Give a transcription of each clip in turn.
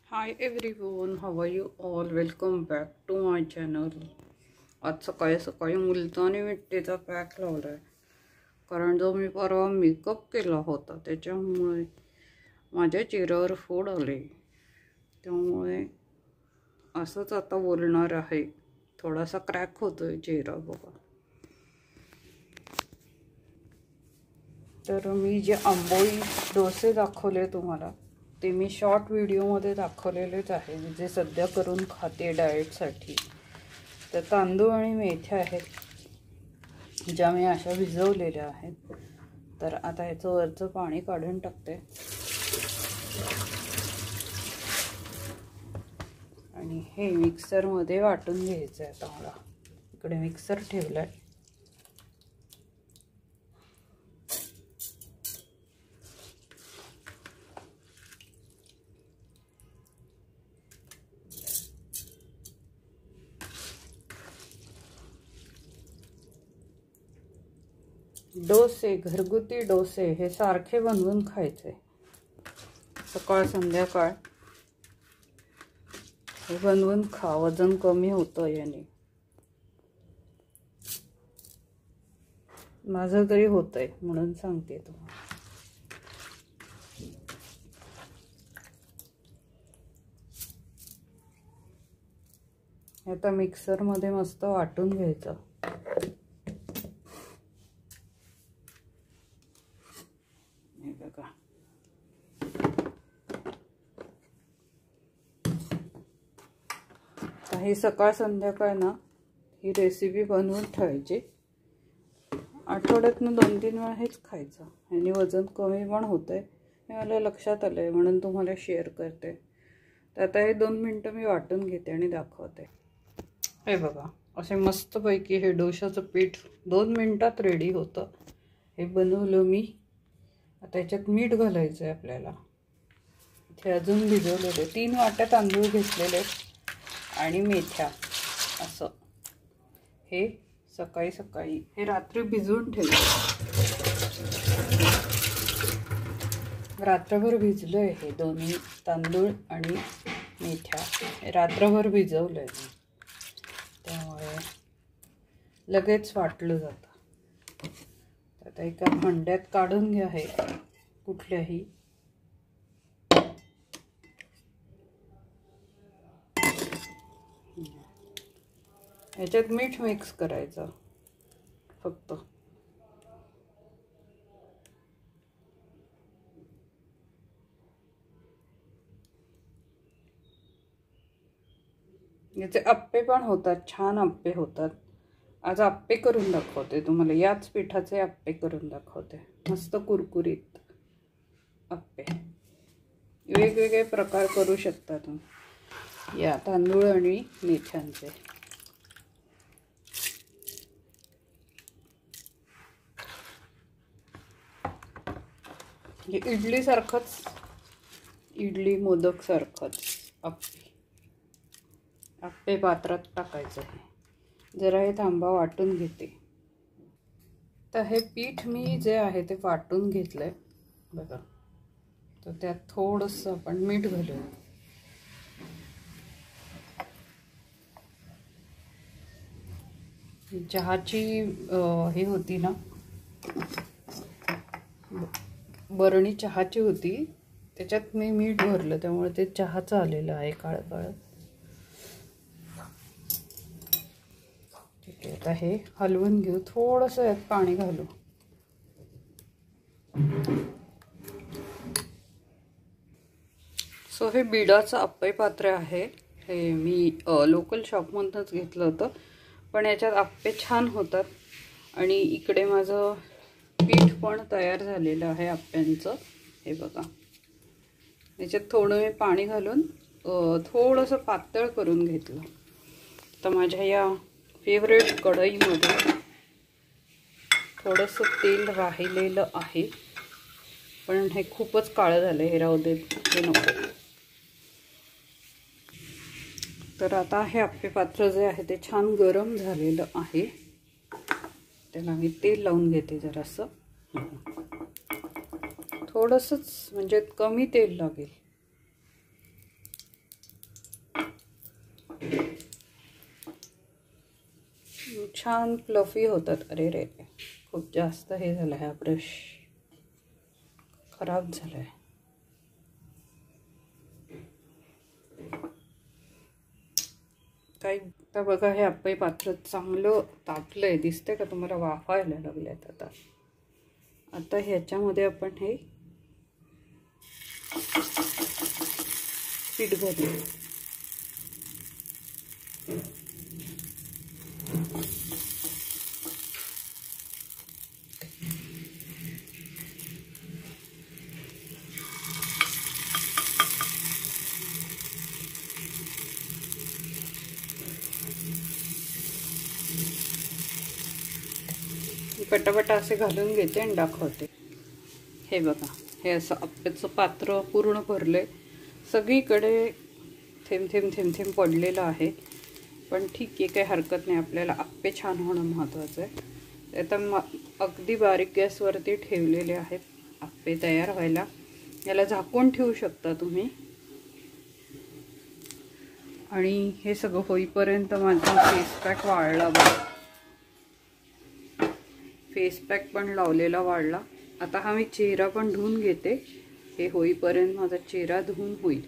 High everyone, how are you all. Welcome back to my channel. आज सकाळी सकाळी मुलतानी मिठीचा pack लावला आहे, कारण जो मी परवा मेकअप केला होता त्याच्यामुळे माझ्या चेहऱ्यावर फोड आले. त्यामुळे असंच आता बोलणार आहे. थोडासा क्रॅक होतोय चेहरा बघा. तर मी जे आंबोळी डोसे दाखवले तुम्हाला ते मी शॉर्ट व्हिडिओमध्ये दाखवलेलेच आहे, जे सध्या करून खाते डाएटसाठी. तर तांदूळ आणि मेथ्या आहेत ज्या मी अशा भिजवलेल्या आहेत. तर आता ह्याचं वरचं पाणी काढून टाकते आणि हे मिक्सरमध्ये वाटून घ्यायचं आहे. आता मला इकडे मिक्सर ठेवला आहे. डोसे, घरगुती डोसे हे सारखे बनवून खायचे. सकाळ संध्याकाळ हे बनवून खा, वजन कमी होतं याने. माझं तरी होतंय म्हणून सांगते तुम्हाला. आता मिक्सरमध्ये मस्त वाटून घ्यायचं. ही सकाळ संध्याकाळ ना ही रेसिपी बनवून ठेवायची. आठवड्यातनं 2-3 वेळा हेच खायचं. ह्याने वजन कमी पण होतंय हे मला लक्षात आलंय, म्हणून तुम्हाला शेअर करते. तर आता हे 2 मिनटं मी वाटून घेते आणि दाखवते. हे बघा, असे मस्तपैकी हे डोशाचं पीठ 2 मिनटात रेडी होतं. हे बनवलं मी. आता याच्यात मीठ घालायचं आहे आपल्याला. इथे अजून भिजवलेले 3 वाट्या तांदूळ घेतलेले आणि मेथ्या. असं हे सकाळी सकाळी हे रात्री भिजवून ठेवलं. रात्रभर भिजलं आहे हे दोन्ही तांदूळ आणि मेथ्या. रात्रभर भिजवलं आहे, त्यामुळे लगेच वाटलं जातं. आता एका भांड्यात काढून घ्या हे कुठल्याही. ह्याच्यात मीठ मिक्स करायचं फक्त. याचे अप्पे पण होतात, छान अप्पे होतात. आज अप्पे करून दाखवते तुम्हाला. याच पिठाचे अप्पे करून दाखवते, मस्त कुरकुरीत अप्पे. वेगवेगळे प्रकार करू शकता तुम्ही या तांदूळ आणि मेथ्यांचे. इडली सारखंच, इडली मोदक सारखंच अप्पे पात्रात टाकायचं. जरा हे थांबा, वाटून घेते. तर हे पीठ मी जे आहे ते वाटून घेतलंय बघा. तर त्यात थोडंसं आपण मीठ घालूया. चहाची हे होती ना, बरणी चहाची होती, त्याच्यात मी मीठ भरलं, त्यामुळे ते चहाचं आलेलं आहे काळं काळं. ठीक आहे, आता हे हलवून घेऊ. थोडंसं यात पाणी घालू. सो हे बिडाचं अप्पे पात्र आहे. हे मी लोकल शॉपमधूनच घेतलं होतं, पण याच्यात अप्पे छान होतात. आणि इकडे माझं पीठ पण तयार झालेलं आहे अप्प्यांचं. हे बघा, याच्यात थोडं मी पाणी घालून थोडंसं पातळ करून घेतलं. तर माझ्या या फेवरेट कढईमध्ये थोडंसं तेल राहिलेलं आहे, पण हे खूपच काळं झालं. हे राहू दे, हे नको. तर आता हे अप्पे पात्र जे आहे ते छान गरम झालेलं आहे. त्याला मी तेल लावून घेते जरासं. थोडंसंच, म्हणजे कमी तेल लागेल. छान फ्लफी होतात। अरे रे, खूप जास्त हे झालं, हा ब्रश खराब झालाय। काही आता बघा, हे आप्पे पात्र चांगलं तापलंय, दिसतंय का तुम्हाला? वाफा यायला लागल्यात आता। आता ह्याच्यामध्ये आपण हे पीठ घालू। पटापटा असे घालून घेते आणि दाखवते। हे बघा, हे असं आप्याचं पात्र पूर्ण भरले, सगळीकडे थेंब थेंब थेंब थेंब पडलेलं आहे, पण ठीक आहे, काही हरकत नाही, आपल्याला आप्पे छान होणं महत्त्वाचं आहे। आता अगदी बारीक गॅसवरती ठेवलेले आहेत आप्पे तयार व्हायला। याला झाकून ठेवू शकता तुम्ही, आणि हे सगळं होईपर्यंत माझा फेस पॅक वाळला बघा। फेस पॅक पण लावलेला वाळला। आता हा मी चेहरा पण धुवून घेते, हे होईपर्यंत माझा चेहरा धुवून होईल।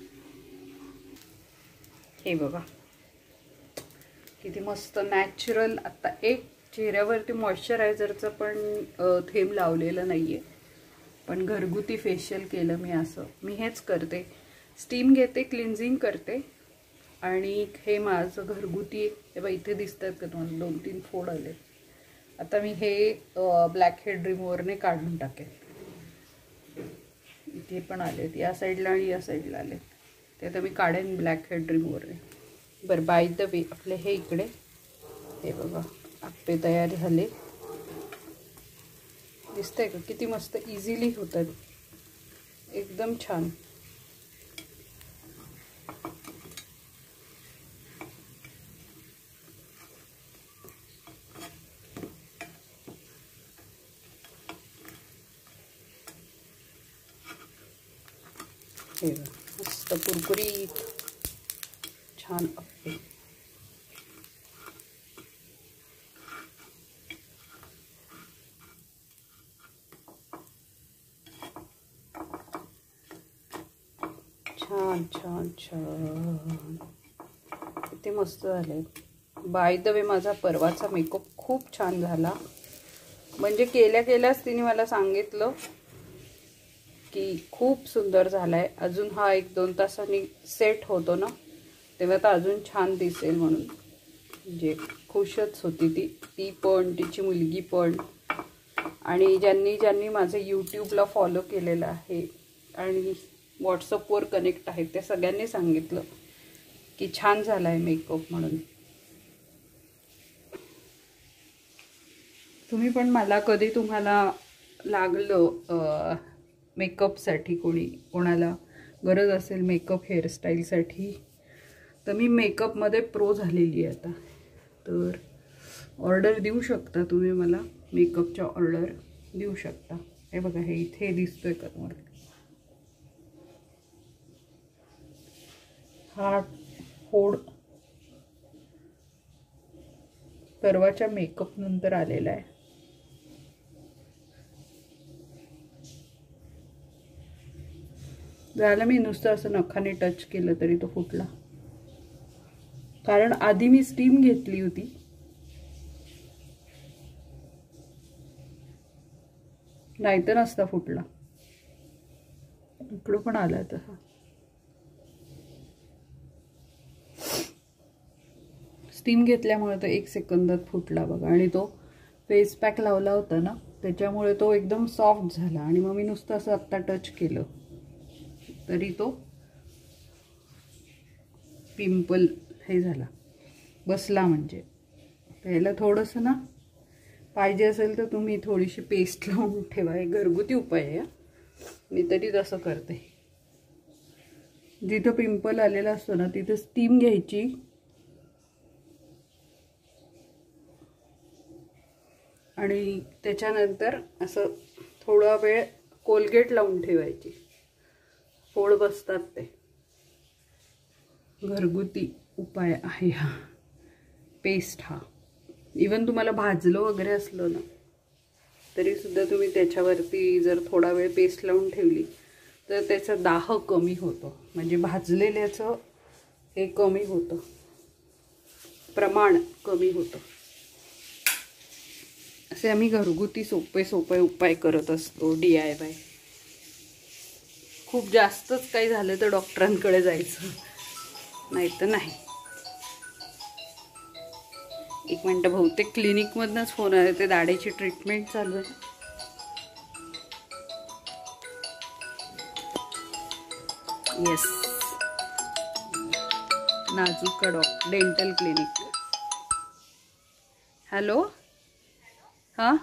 हे बघा किती मस्त नॅचरल। आता एक चेहऱ्यावरती मॉइश्चरायझरचं पण थेंब लावलेलं नाहीये, पण घरगुती फेशियल केलं मी। असं मी हेच करते, स्टीम घेते, क्लिन्झिंग करते, आणि हे माझं घरगुती। हे बघा इथे दिसतात का तुम्हाला 2-3 फोड आले। आता मी हे ब्लॅक हेड रिमूव्हरने काढून टाकेन। इथे पण आलेत, या साईडला आणि या साईडला आले, ते आता मी काढेन ब्लॅक हेड रिमूव्हरने। बरं, बाय द वे आपले हे इकडे हे बघा आप्पे तयार झाले, दिसतंय का? किती मस्त इझिली होतात, एकदम छान। हे बघा मस्त कुरकुरीत छान आप्पे। छान छान छान, किती मस्त झाले। बाय द वे माझा परवाचा मेकअप खूप छान झाला, म्हणजे केल्या केल्याच तिने मला सांगितलं की खूप सुंदर झालाय। अजून हा 1-2 तासांनी सेट होतो ना, तेव्हा तर अजून छान दिसेल म्हणून म्हणजे खुशच होती ती पण, तिची मुलगी पण, आणि ज्यांनी माझे यूट्यूबला फॉलो केलेलं आहे आणि व्हॉट्सअपवर कनेक्ट आहेत, त्या सगळ्यांनी सांगितलं की छान झालाय मेकअप म्हणून। तुम्ही पण मला कधी तुम्हाला लागलं मेकअपसाठी, कोणाला गरज असेल मेकअप हेअरस्टाईलसाठी, तर मी मेकअपमध्ये प्रो झालेली आहे आता, तर ऑर्डर देऊ शकता तुम्ही मला, मेकअपच्या ऑर्डर देऊ शकता। हे बघा, हे इथे दिसतोय का तुम्हाला? हा फोड परवाच्या मेकअप नंतर आलेला आहे। झालं, मी नुसतं असं नखाने टच केलं तरी तो फुटला, कारण आधी मी स्टीम घेतली होती। नाहीतर नसता फुटला। इकडं पण आला तसा, स्टीम घेतल्यामुळे तो 1 सेकंदात फुटला बघा। आणि तो फेस पॅक लावला होता ना, त्याच्यामुळे तो एकदम सॉफ्ट झाला, आणि मग मी नुसतं असं आत्ता टच केलं तरी तो पिंपल हे झाला, बसला म्हणजे। त्याला थोडंसं ना पाहिजे असेल तर तुम्ही थोडीशी पेस्ट लावून ठेवा, हे घरगुती उपाय आहे, मी तरी तसं करते। जिथं पिंपल आलेला असतो ना, तिथं स्टीम घ्यायची, आणि त्याच्यानंतर असं थोडा वेळ कोलगेट लावून ठेवायची, फोड बसतात ते, घरगुती उपाय आहे हा पेस्ट. हा इवन तुम्हाला भाजलं वगैरे असलं ना तरी सुद्धा तुम्ही त्याच्यावरती जर थोडा वेळ पेस्ट लावून ठेवली तर त्याचा दाह कमी होतो. म्हणजे भाजलेल्याचं हे कमी होतं, प्रमाण कमी होतं. असे आम्ही घरगुती सोपे उपाय करत असतो. DIY. खूप जास्तच काही झालं तर डॉक्टरांकडे जायचं, नाही तर नाही. एक मिनटं, बहुतेक क्लिनिकमधनंच फोन आले, ते दाढेची ट्रीटमेंट चालू आहे. येस, नाजूक डेंटल क्लिनिक. हॅलो. हां,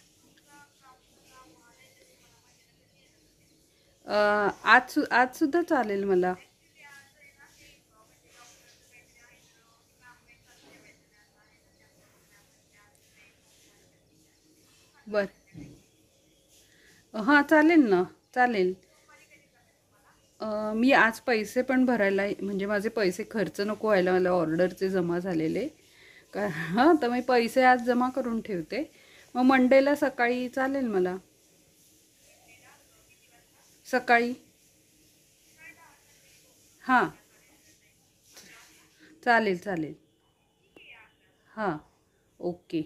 आज सुद्धा चालेल मला. बर, हां चालेल ना, चालेल. मी आज पैसे पण भरायला, म्हणजे माझे पैसे खर्च नको व्हायला, मला ऑर्डरचे जमा झालेले का. हां, तर मी पैसे आज जमा करून ठेवते. मग मंडेला सकाळी चालेल मला. सकाळी हां चालेल चालेल. हां ओके.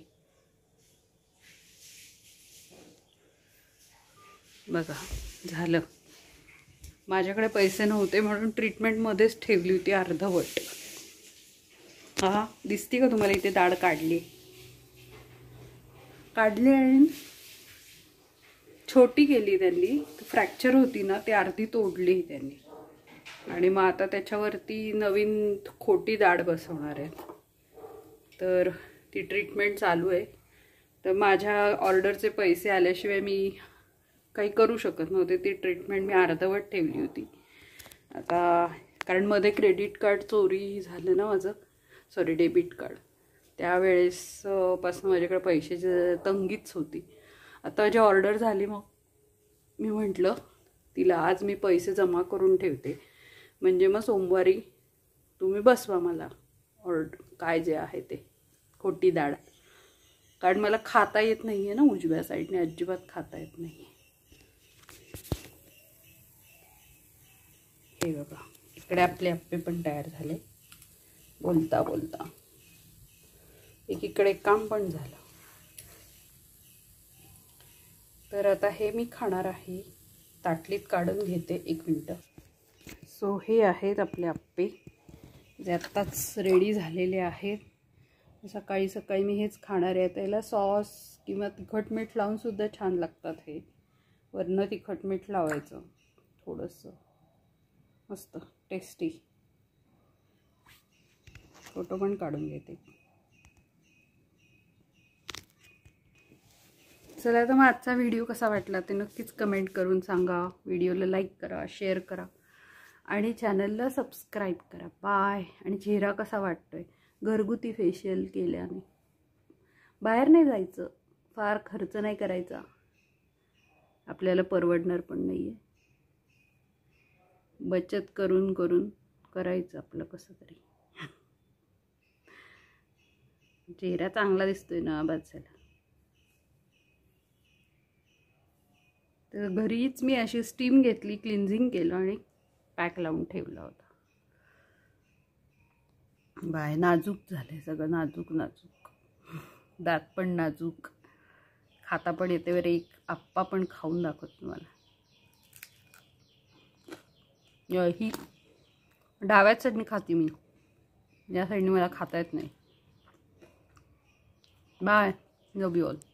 बघा झालं. माझ्याकडे पैसे नव्हते म्हणून ट्रीटमेंटमध्येच ठेवली होती अर्धवट. हां, दिसते का तुम्हाला इथे दाढ काढली आणि छोटी केली त्यांनी. फ्रॅक्चर होती ना, ती अर्धी तोडली त्यांनी. आणि मग आता त्याच्यावरती नवीन खोटी दाढ बसवणार आहे. तर ती ट्रीटमेंट चालू आहे. तर माझ्या ऑर्डरचे पैसे आल्याशिवाय मी काही करू शकत नव्हते. ती ट्रीटमेंट मी अर्धवट ठेवली होती. आता कारण मध्ये क्रेडिट कार्ड चोरी झालं ना माझं, सॉरी डेबिट कार्ड, त्यावेळेस पासून माझ्याकडे पैशाची तंगीच होती. आता माझी ऑर्डर झाली, मग मी म्हटलं तिला आज मी पैसे जमा करून ठेवते, म्हणजे मग सोमवारी तुम्ही बसवा मला ऑर्डर काय जे आहे ते खोटी दाढ. कारण मला खाता येत नाही आहे ना, उजव्या साईडने अजिबात खाता येत नाही. हे बघा, इकडे आपले आप्पे पण तयार झाले बोलता बोलता. एकीकडे काम पण झालं. तर आता हे मी खाणार आहे. ताटलीत काढून घेते, 1 मिनटं. सो हे आहेत आपले आप्पे, जे आत्ताच रेडी झालेले आहेत. सकाळी सकाळी मी हेच खाणार आहे. त्याला सॉस किंवा तिखट मीठ लावून सुद्धा छान लागतात हे. वरनं तिखट मीठ लावायचं थोडंसं, मस्त टेस्टी. फोटो पण काढून घेते. चला, तर मग आजचा व्हिडिओ कसा वाटला ते नक्कीच कमेंट करून सांगा. व्हिडिओला लाईक करा, शेअर करा आणि चॅनलला सबस्क्राईब करा. बाय. आणि चेहरा कसा वाटतोय घरगुती फेशियल केल्याने. बाहेर नाही जायचं, फार खर्च नाही करायचा, आपल्याला परवडणार पण नाही आहे. बचत करून करून करायचं आपलं कसं तरी. चेहरा चांगला दिसतोय ना, बस झाला. तर घरीच मी अशी स्टीम घेतली, क्लिन्झिंग केलं आणि पॅक लावून ठेवला होता. बाय. नाजूक झालंय सगळं, नाजूक नाजूक. दात पण नाजूक, खाता पण येते. वर एक आप्पा पण खाऊन दाखवत तुम्हाला. ही डाव्या साईडने खाते मी, या साईडने मला खाता येत नाही. बाय. Love you all.